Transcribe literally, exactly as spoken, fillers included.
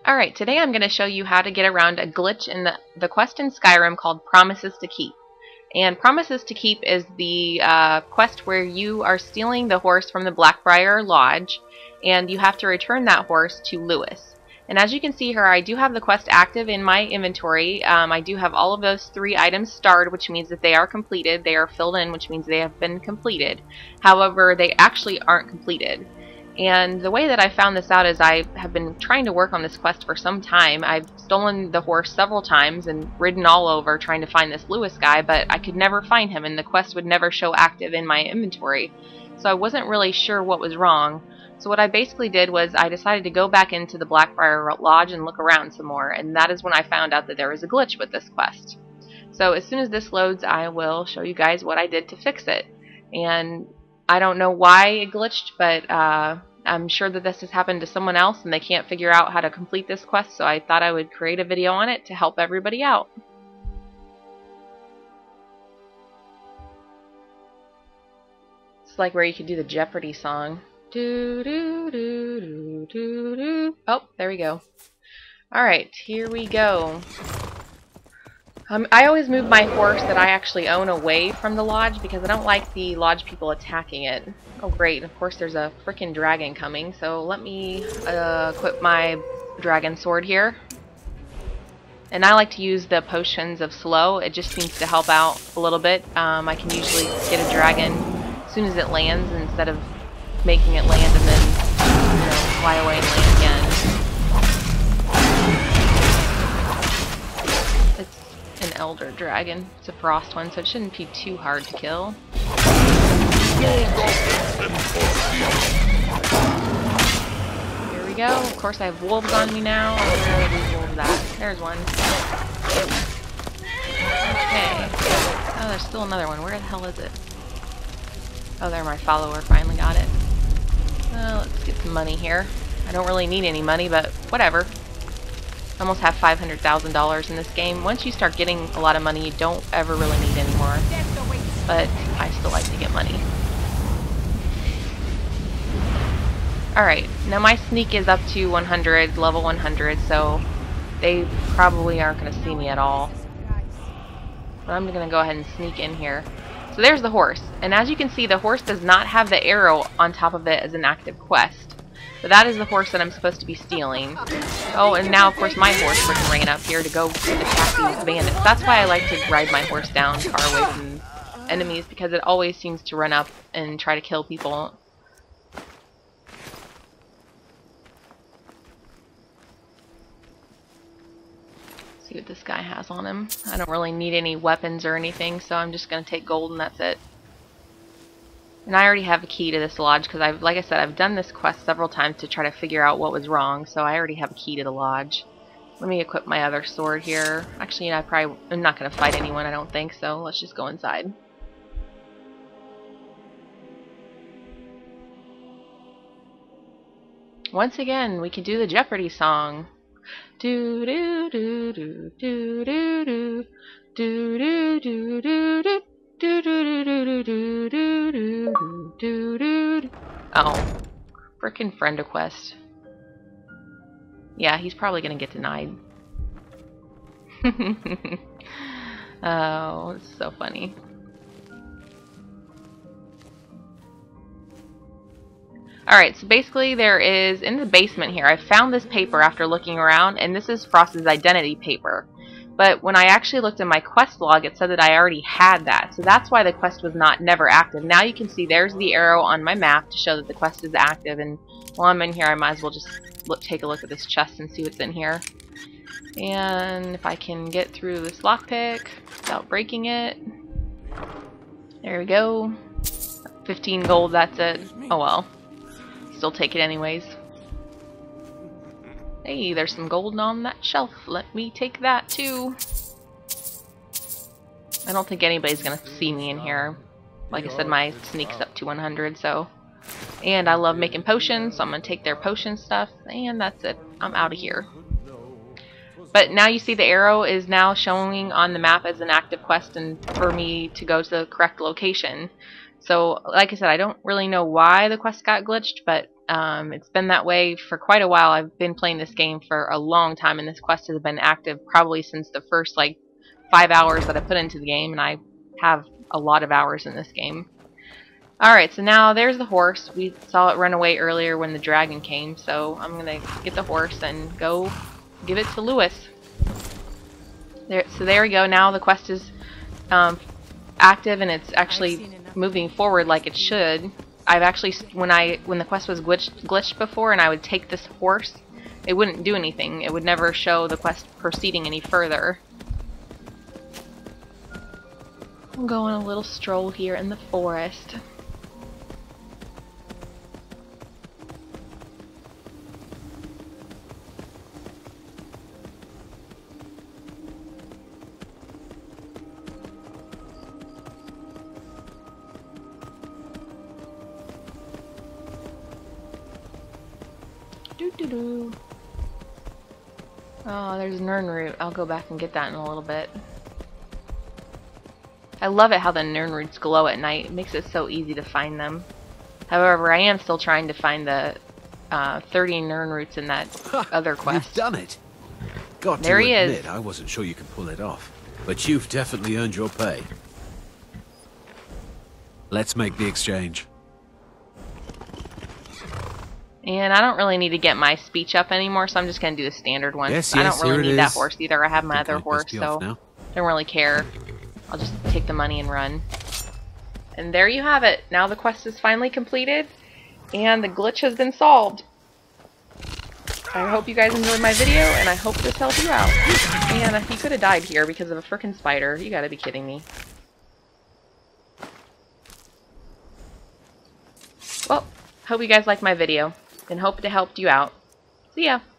Alright, today I'm going to show you how to get around a glitch in the, the quest in Skyrim called Promises to Keep. And Promises to Keep is the uh, quest where you are stealing the horse from the Blackbriar Lodge, and you have to return that horse to Lewis. And as you can see here, I do have the quest active in my inventory. Um, I do have all of those three items starred, which means that they are completed. They are filled in, which means they have been completed. However, they actually aren't completed. And the way that I found this out is I have been trying to work on this quest for some time. I've stolen the horse several times and ridden all over trying to find this Lewis guy, but I could never find him, and the quest would never show active in my inventory. So I wasn't really sure what was wrong. So what I basically did was I decided to go back into the Blackbriar Lodge and look around some more, and that is when I found out that there was a glitch with this quest. So as soon as this loads, I will show you guys what I did to fix it. And I don't know why it glitched, but uh, I'm sure that this has happened to someone else and they can't figure out how to complete this quest, so I thought I would create a video on it to help everybody out. It's like where you could do the Jeopardy song. Do, do, do, do, do, do. Oh, there we go. Alright, here we go. Um, I always move my horse that I actually own away from the lodge because I don't like the lodge people attacking it. Oh great, of course there's a frickin' dragon coming, so let me uh, equip my dragon sword here. And I like to use the potions of slow. It just seems to help out a little bit. Um, I can usually get a dragon as soon as it lands instead of making it land and then, you know, fly away and land again. An elder dragon. It's a frost one, so it shouldn't be too hard to kill. Here we go. Of course I have wolves on me now. Where are these wolves at? There's one. Okay. Oh, there's still another one. Where the hell is it? Oh, there, my follower finally got it. Well, let's get some money here. I don't really need any money, but whatever. I almost have five hundred thousand dollars in this game. Once you start getting a lot of money, you don't ever really need any more. But I still like to get money. Alright, now my sneak is up to one hundred, level one hundred, so they probably aren't going to see me at all. But I'm going to go ahead and sneak in here. So there's the horse. And as you can see, the horse does not have the arrow on top of it as an active quest. So that is the horse that I'm supposed to be stealing. Oh, and now, of course, my horse freaking ran up here to go attack these bandits. That's why I like to ride my horse down far away from enemies, because it always seems to run up and try to kill people. See what this guy has on him. I don't really need any weapons or anything, so I'm just going to take gold and that's it. And I already have a key to this lodge because I've, like I said, I've done this quest several times to try to figure out what was wrong, so I already have a key to the lodge. Let me equip my other sword here. Actually, I probably am not going to fight anyone, I don't think, so let's just go inside. Once again, we can do the Jeopardy song. Do do do do do do do do do do do do. Do do do do do do do do do do. Oh, frickin' friend request. Yeah, he's probably gonna get denied. Oh, it's so funny. Alright, so basically there is, in the basement here, I found this paper after looking around, and this is Frost's identity paper. But when I actually looked in my quest log, it said that I already had that. So that's why the quest was not never active. Now you can see there's the arrow on my map to show that the quest is active. And while I'm in here, I might as well just look, take a look at this chest and see what's in here. And if I can get through this lockpick without breaking it. There we go. fifteen gold, that's it. Oh well. Still take it anyways. Hey, there's some gold on that shelf. Let me take that too. I don't think anybody's gonna see me in here. Like I said, my sneak's up to one hundred, so. And I love making potions, so I'm gonna take their potion stuff, and that's it. I'm out of here. But now you see the arrow is now showing on the map as an active quest and for me to go to the correct location. So, like I said, I don't really know why the quest got glitched, but um, it's been that way for quite a while. I've been playing this game for a long time, and this quest has been active probably since the first, like, five hours that I put into the game, and I have a lot of hours in this game. Alright, so now there's the horse. We saw it run away earlier when the dragon came, so I'm going to get the horse and go give it to Lewis. There, so there we go. Now the quest is um, active, and it's actually moving forward like it should. I've actually, when I when the quest was glitched, glitched before, and I would take this horse, it wouldn't do anything. It would never show the quest proceeding any further. I'm going a little stroll here in the forest. Doo -doo -doo. Oh, there's Nirnroot. I'll go back and get that in a little bit. I love it how the Nirnroots glow at night. It makes it so easy to find them. However, I am still trying to find the uh, thirty Nirnroots in that other quest. You've done it. Got there to he admit, is. I wasn't sure you could pull it off, but you've definitely earned your pay. Let's make the exchange. And I don't really need to get my speech up anymore, so I'm just going to do the standard one. Yes, I yes, don't really here it need that is. horse either. I have my Think other I horse, pissed you so off now? don't really care. I'll just take the money and run. And there you have it. Now the quest is finally completed, and the glitch has been solved. I hope you guys enjoyed my video, and I hope this helped you out. And he could have died here because of a frickin' spider. You gotta be kidding me. Well, hope you guys liked my video, and hope it helped you out. See ya!